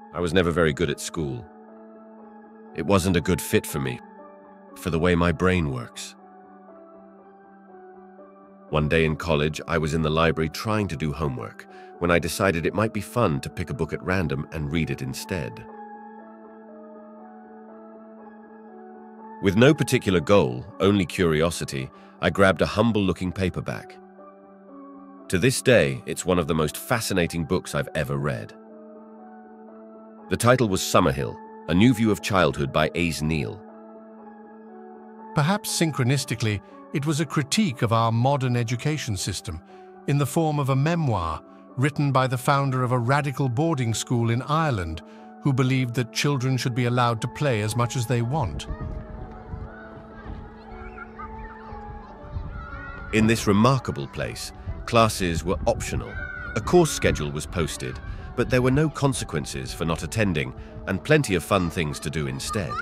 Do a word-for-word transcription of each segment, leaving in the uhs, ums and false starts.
I was never very good at school. It wasn't a good fit for me, for the way my brain works. One day in college, I was in the library trying to do homework when I decided it might be fun to pick a book at random and read it instead. With no particular goal, only curiosity, I grabbed a humble-looking paperback. To this day, it's one of the most fascinating books I've ever read. The title was Summerhill, A New View of Childhood by Ace Neil. Perhaps synchronistically, it was a critique of our modern education system in the form of a memoir written by the founder of a radical boarding school in Ireland who believed that children should be allowed to play as much as they want. In this remarkable place, classes were optional. A course schedule was posted, but there were no consequences for not attending and plenty of fun things to do instead.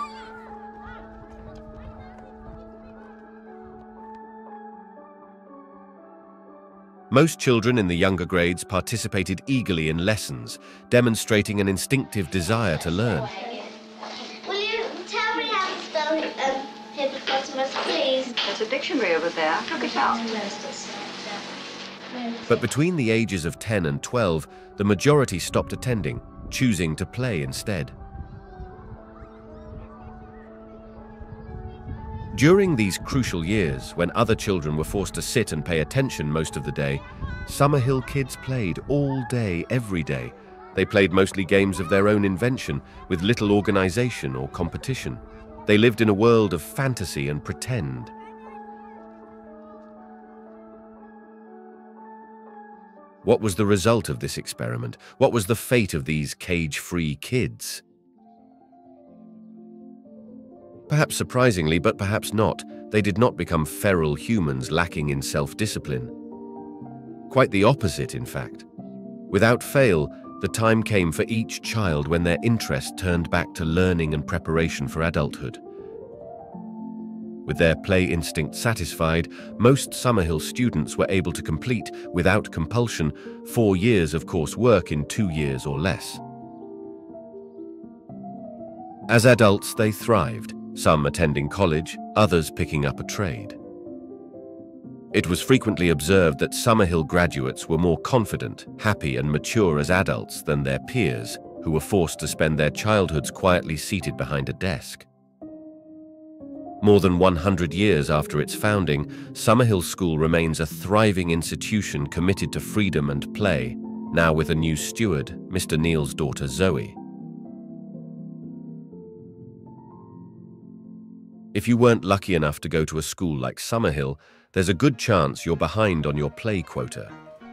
Most children in the younger grades participated eagerly in lessons, demonstrating an instinctive desire to learn. Will you tell me how to spell um, hippopotamus, please? There's a dictionary over there. Look it up. But between the ages of ten and twelve, the majority stopped attending, choosing to play instead. During these crucial years, when other children were forced to sit and pay attention most of the day, Summerhill kids played all day, every day. They played mostly games of their own invention, with little organization or competition. They lived in a world of fantasy and pretend. What was the result of this experiment? What was the fate of these cage-free kids? Perhaps surprisingly, but perhaps not, they did not become feral humans lacking in self-discipline. Quite the opposite, in fact. Without fail, the time came for each child when their interest turned back to learning and preparation for adulthood. With their play instinct satisfied, most Summerhill students were able to complete, without compulsion, four years of coursework in two years or less. As adults, they thrived, some attending college, others picking up a trade. It was frequently observed that Summerhill graduates were more confident, happy, and mature as adults than their peers, who were forced to spend their childhoods quietly seated behind a desk. More than one hundred years after its founding, Summerhill School remains a thriving institution committed to freedom and play, now with a new steward, Mister Neil's daughter Zoe. If you weren't lucky enough to go to a school like Summerhill, there's a good chance you're behind on your play quota.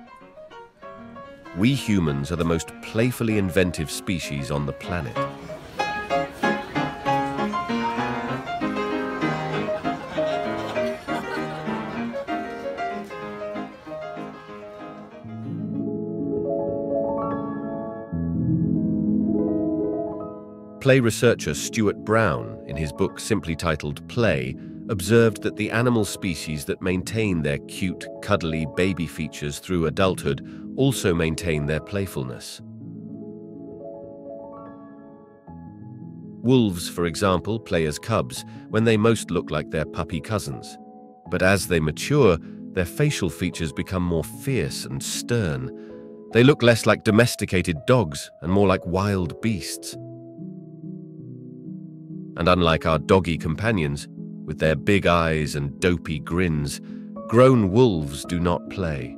We humans are the most playfully inventive species on the planet. Play researcher Stuart Brown, in his book simply titled Play, observed that the animal species that maintain their cute, cuddly baby features through adulthood also maintain their playfulness. Wolves, for example, play as cubs when they most look like their puppy cousins. But as they mature, their facial features become more fierce and stern. They look less like domesticated dogs and more like wild beasts. And unlike our doggy companions, with their big eyes and dopey grins, grown wolves do not play.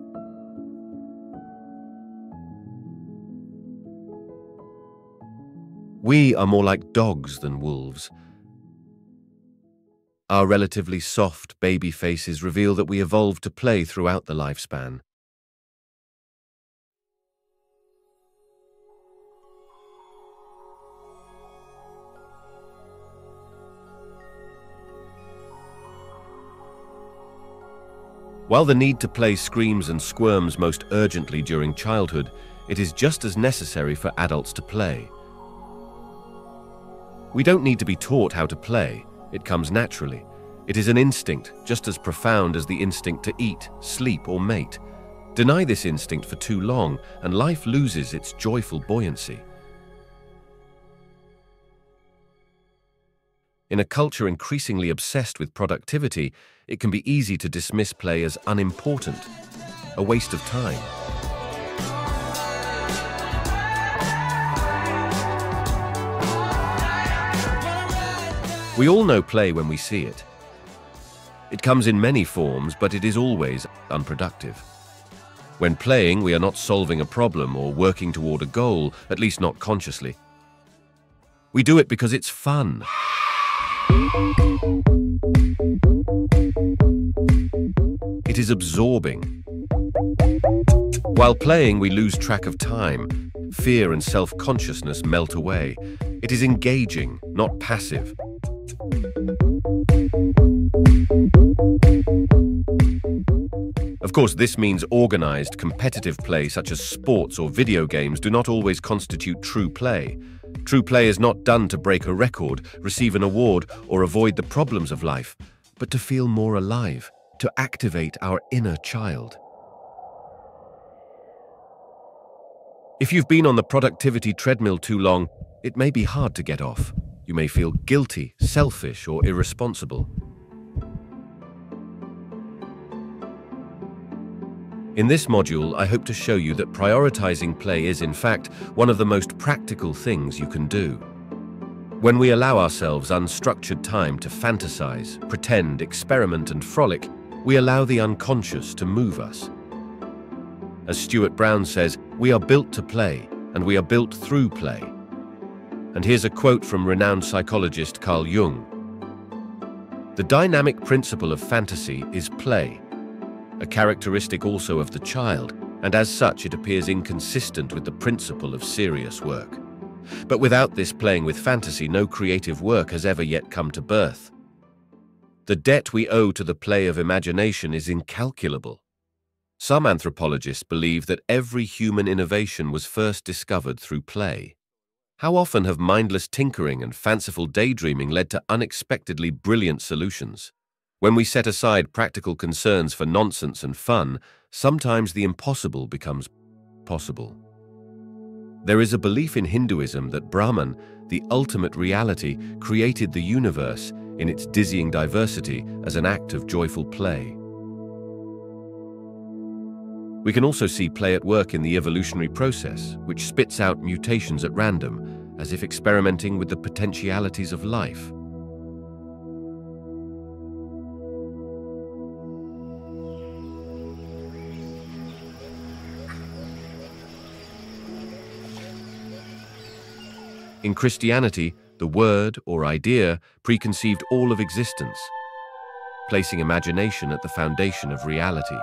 We are more like dogs than wolves. Our relatively soft baby faces reveal that we evolved to play throughout the lifespan. While the need to play screams and squirms most urgently during childhood, it is just as necessary for adults to play. We don't need to be taught how to play. It comes naturally. It is an instinct just as profound as the instinct to eat, sleep, or mate. Deny this instinct for too long, and life loses its joyful buoyancy. In a culture increasingly obsessed with productivity, it can be easy to dismiss play as unimportant, a waste of time. We all know play when we see it. It comes in many forms, but it is always unproductive. When playing, we are not solving a problem or working toward a goal, at least not consciously. We do it because it's fun. It is absorbing. While playing, we lose track of time. Fear and self-consciousness melt away. It is engaging, not passive. Of course, this means organized, competitive play such as sports or video games do not always constitute true play. True play is not done to break a record, receive an award, or avoid the problems of life, but to feel more alive, to activate our inner child. If you've been on the productivity treadmill too long, it may be hard to get off. You may feel guilty, selfish, or irresponsible. In this module, I hope to show you that prioritizing play is, in fact, one of the most practical things you can do. When we allow ourselves unstructured time to fantasize, pretend, experiment, and frolic, we allow the unconscious to move us. As Stuart Brown says, we are built to play, and we are built through play. And here's a quote from renowned psychologist Carl Jung. "The dynamic principle of fantasy is play, a characteristic also of the child, and as such it appears inconsistent with the principle of serious work. But without this playing with fantasy, no creative work has ever yet come to birth. The debt we owe to the play of imagination is incalculable. Some anthropologists believe that every human innovation was first discovered through play. How often have mindless tinkering and fanciful daydreaming led to unexpectedly brilliant solutions? When we set aside practical concerns for nonsense and fun, sometimes the impossible becomes possible." There is a belief in Hinduism that Brahman, the ultimate reality, created the universe in its dizzying diversity as an act of joyful play. We can also see play at work in the evolutionary process, which spits out mutations at random, as if experimenting with the potentialities of life. In Christianity, the word or idea preconceived all of existence, placing imagination at the foundation of reality.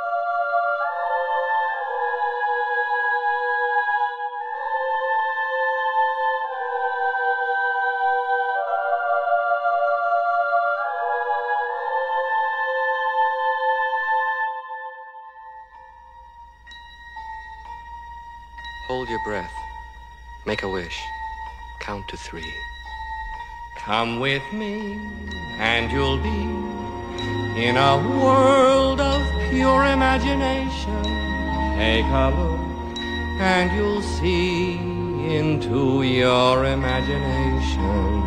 Hold your breath. Make a wish. Count to three. Come with me, and you'll be in a world of pure imagination. Take a look, and you'll see into your imagination.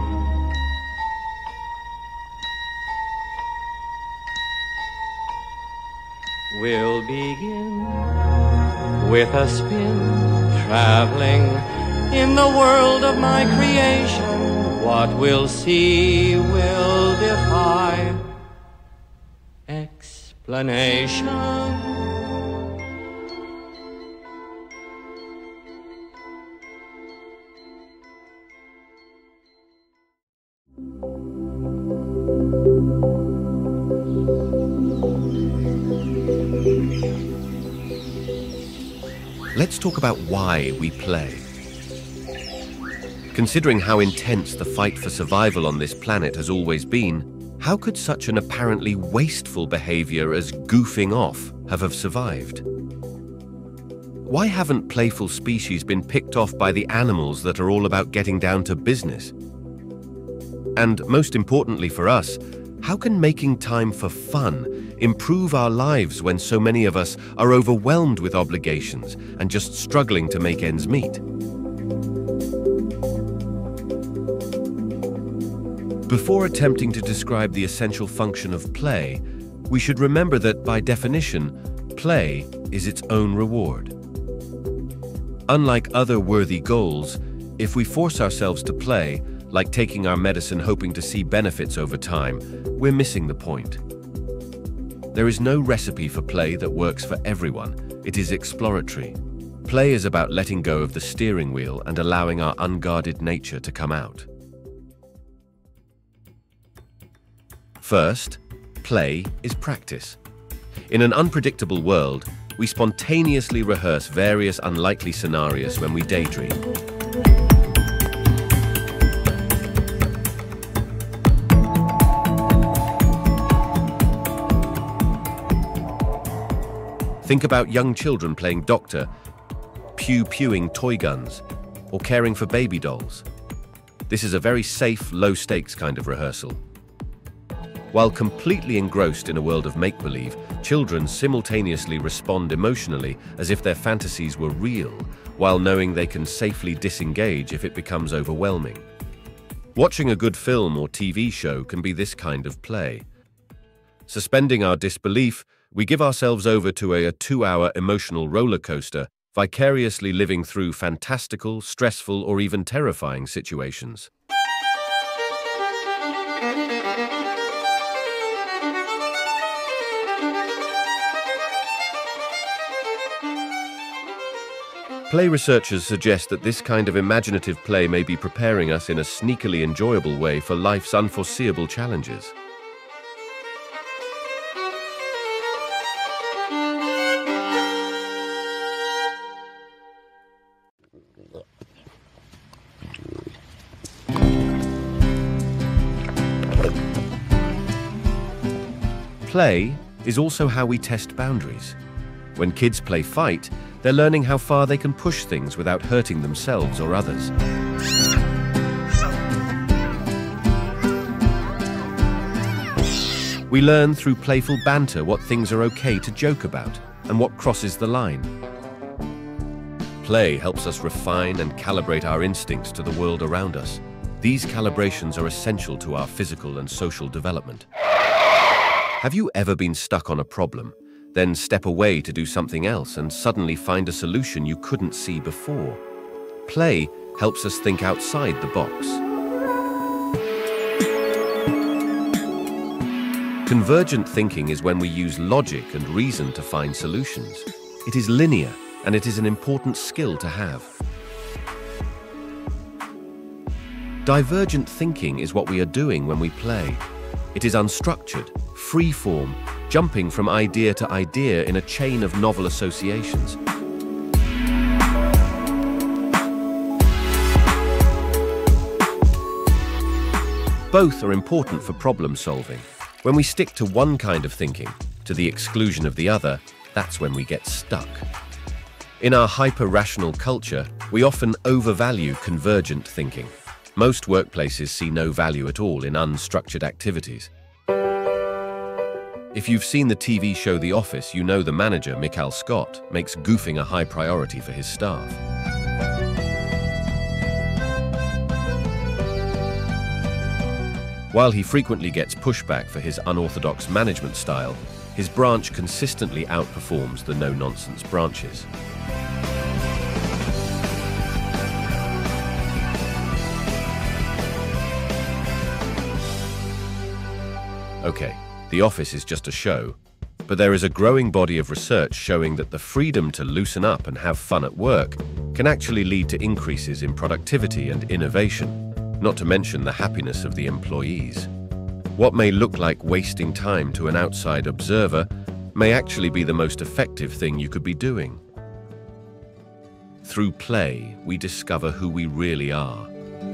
We'll begin with a spin, traveling in the world of my creation. What we'll see will defy explanation. Let's talk about why we play. Considering how intense the fight for survival on this planet has always been, how could such an apparently wasteful behavior as goofing off have, have survived? Why haven't playful species been picked off by the animals that are all about getting down to business? And most importantly for us, how can making time for fun improve our lives when so many of us are overwhelmed with obligations and just struggling to make ends meet? Before attempting to describe the essential function of play, we should remember that, by definition, play is its own reward. Unlike other worthy goals, if we force ourselves to play, like taking our medicine hoping to see benefits over time, we're missing the point. There is no recipe for play that works for everyone. It is exploratory. Play is about letting go of the steering wheel and allowing our unguarded nature to come out. First, play is practice. In an unpredictable world, we spontaneously rehearse various unlikely scenarios when we daydream. Think about young children playing doctor, pew-pewing toy guns, or caring for baby dolls. This is a very safe, low-stakes kind of rehearsal. While completely engrossed in a world of make-believe, children simultaneously respond emotionally as if their fantasies were real, while knowing they can safely disengage if it becomes overwhelming. Watching a good film or T V show can be this kind of play. Suspending our disbelief, we give ourselves over to a, a two-hour emotional roller coaster, vicariously living through fantastical, stressful, or even terrifying situations. Play researchers suggest that this kind of imaginative play may be preparing us in a sneakily enjoyable way for life's unforeseeable challenges. Play is also how we test boundaries. When kids play fight, they're learning how far they can push things without hurting themselves or others. We learn through playful banter what things are okay to joke about and what crosses the line. Play helps us refine and calibrate our instincts to the world around us. These calibrations are essential to our physical and social development. Have you ever been stuck on a problem, then step away to do something else and suddenly find a solution you couldn't see before? Play helps us think outside the box. Convergent thinking is when we use logic and reason to find solutions. It is linear, and it is an important skill to have. Divergent thinking is what we are doing when we play. It is unstructured, free-form, jumping from idea to idea in a chain of novel associations. Both are important for problem solving. When we stick to one kind of thinking, to the exclusion of the other, that's when we get stuck. In our hyper-rational culture, we often overvalue convergent thinking. Most workplaces see no value at all in unstructured activities. If you've seen the T V show The Office, you know the manager, Michael Scott, makes goofing a high priority for his staff. While he frequently gets pushback for his unorthodox management style, his branch consistently outperforms the no-nonsense branches. Okay, The Office is just a show, but there is a growing body of research showing that the freedom to loosen up and have fun at work can actually lead to increases in productivity and innovation, not to mention the happiness of the employees. What may look like wasting time to an outside observer may actually be the most effective thing you could be doing. Through play, we discover who we really are.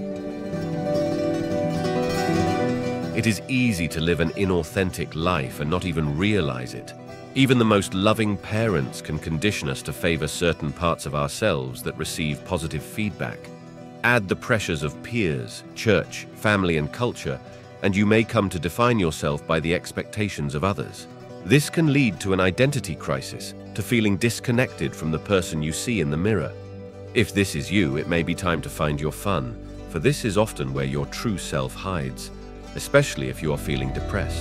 It is easy to live an inauthentic life and not even realize it. Even the most loving parents can condition us to favor certain parts of ourselves that receive positive feedback. Add the pressures of peers, church, family, and culture, and you may come to define yourself by the expectations of others. This can lead to an identity crisis, to feeling disconnected from the person you see in the mirror. If this is you, it may be time to find your fun, for this is often where your true self hides. especially if you are feeling depressed.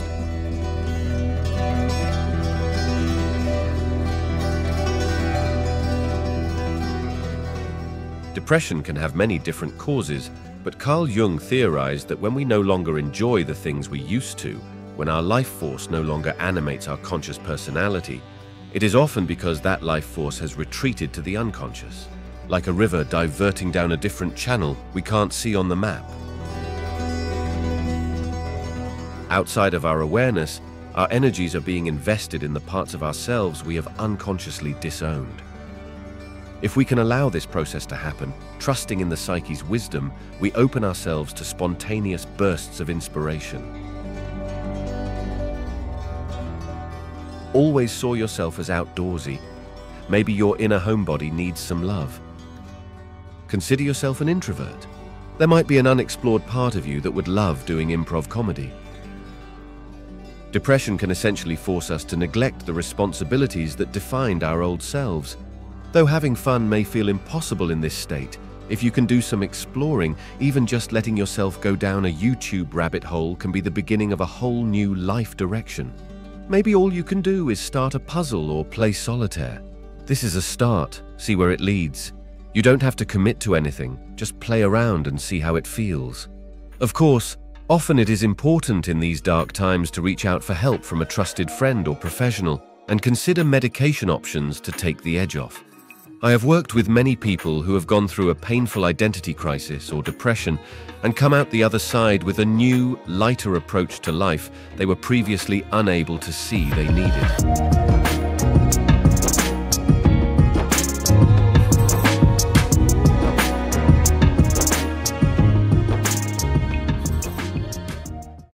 Depression can have many different causes, but Carl Jung theorized that when we no longer enjoy the things we used to, when our life force no longer animates our conscious personality, it is often because that life force has retreated to the unconscious, like a river diverting down a different channel we can't see on the map. Outside of our awareness, our energies are being invested in the parts of ourselves we have unconsciously disowned. If we can allow this process to happen, trusting in the psyche's wisdom, we open ourselves to spontaneous bursts of inspiration. Always saw yourself as outdoorsy. Maybe your inner homebody needs some love. Consider yourself an introvert. There might be an unexplored part of you that would love doing improv comedy. Depression can essentially force us to neglect the responsibilities that defined our old selves. Though having fun may feel impossible in this state, if you can do some exploring, even just letting yourself go down a YouTube rabbit hole can be the beginning of a whole new life direction. Maybe all you can do is start a puzzle or play solitaire. This is a start. See where it leads. You don't have to commit to anything, just play around and see how it feels. Of course, often it is important in these dark times to reach out for help from a trusted friend or professional and consider medication options to take the edge off. I have worked with many people who have gone through a painful identity crisis or depression and come out the other side with a new, lighter approach to life they were previously unable to see they needed.